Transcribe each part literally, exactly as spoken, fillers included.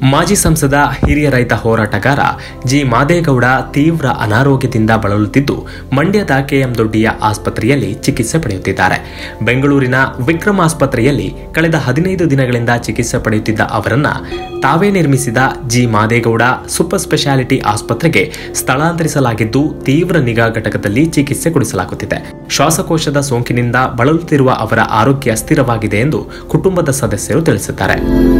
ಮಾಜಿ ಸಂಸದ ಹಿರಿಯ ರೈತ ಹೋರಾಟಗಾರ ಜಿ ಮಾದೇಗೌಡ ತೀವ್ರ ಅನಾರೋಗ್ಯದಿಂದ ಬಳಲುತ್ತಿದ್ದು ಮಂಡ್ಯದ ಕೆಎಂ ದೊಡ್ಡಿಯ ಆಸ್ಪತ್ರೆಯಲ್ಲಿ ಚಿಕಿತ್ಸೆ ಪಡೆಯುತ್ತಿದ್ದಾರೆ. ಬೆಂಗಳೂರಿನ ವಿಕ್ರಮ್ ಆಸ್ಪತ್ರೆಯಲ್ಲಿ ಕಳೆದ ಹದಿನೈದು ದಿನಗಳಿಂದ ಚಿಕಿತ್ಸೆ ಪಡೆಯುತ್ತಿದ್ದ ಅವರನ್ನ ತಾವೇ ನಿರ್ಮಿಸಿದ ಜಿ ಮಾದೇಗೌಡ ಸೂಪರ್ ಸ್ಪೆಷಾಲಿಟಿ ಆಸ್ಪತ್ರೆಗೆ ಸ್ಥಳಾಂತರಿಸಲಾಗಿದ್ದು ತೀವ್ರ ನಿಗಾ ಘಟಕದಲ್ಲಿ ಚಿಕಿತ್ಸೆ ಕೊಡಿಸಲಾಗುತ್ತಿದೆ. ಶ್ವಾಸಕೋಶದ ಸೋಂಕಿನಿಂದ ಬಳಲುತ್ತಿರುವ ಅವರ ಆರೋಗ್ಯ ಸ್ಥಿರವಾಗಿದೆ ಎಂದು ಕುಟುಂಬದ ಸದಸ್ಯರು ತಿಳಿಸಿದ್ದಾರೆ.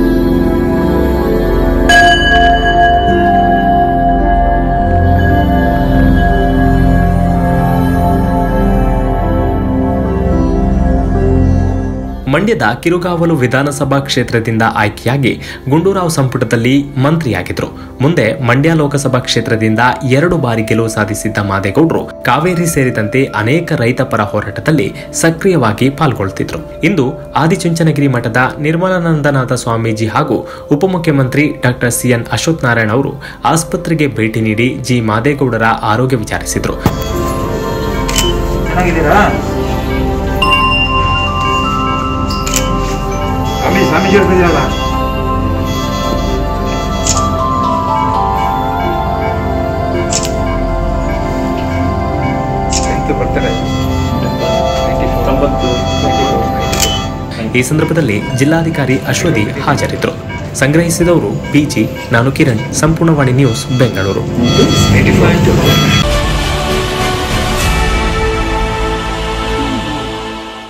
ಮಂಡ್ಯದ ಕಿರುಗಾವಲು ವಿಧಾನಸಭಾ ಕ್ಷೇತ್ರದಿಂದ ಆಯ್ಕೆಯಾಗಿ ಗುಂಡೂರಾವ್ ಸಂಪುಟದಲ್ಲಿ ಮಂತ್ರಿಯಾಗಿದ್ರು. ಮುಂದೆ ಮಂಡ್ಯ ಲೋಕಸಭಾ ಕ್ಷೇತ್ರದಿಂದ ಎರಡು ಬಾರಿ ಗೆಲುವು ಸಾಧಿಸಿದ್ದ ಮಾದೇಗೌಡರು ಕಾವೇರಿ ಸೇರಿದಂತೆ ಅನೇಕ ರೈತ ಪರ ಹೋರಾಟದಲ್ಲಿ ಸಕ್ರಿಯವಾಗಿ ಪಾಲ್ಗೊಳ್ಳುತ್ತಿದ್ರು. ಇಂದು ಆದಿಚುಂಚನಗಿರಿ ಮಠದ ನಿರ್ಮಲಾನಂದನಾಥ ಸ್ವಾಮೀಜಿ ಹಾಗೂ ಉಪಮುಖ್ಯಮಂತ್ರಿ ಡಾಕ್ಟರ್ ಸಿಎನ್ ಅಶ್ವಥ್ ನಾರಾಯಣ ಅವರು ಆಸ್ಪತ್ರೆಗೆ ಭೇಟಿ ನೀಡಿ ಜಿ ಮಾದೇಗೌಡರ ಆರೋಗ್ಯ ವಿಚಾರಿಸಿದ್ರು. ಈ ಸಂದರ್ಭದಲ್ಲಿ ಜಿಲ್ಲಾಧಿಕಾರಿ ಅಶ್ವತಿ ಹಾಜರಿದ್ದರು. ಸಂಗ್ರಹಿಸಿದವರು ಪಿಜಿ. ನಾನು ಕಿರಣ್, ಸಂಪೂರ್ಣವಾಣಿ ನ್ಯೂಸ್, ಬೆಂಗಳೂರು.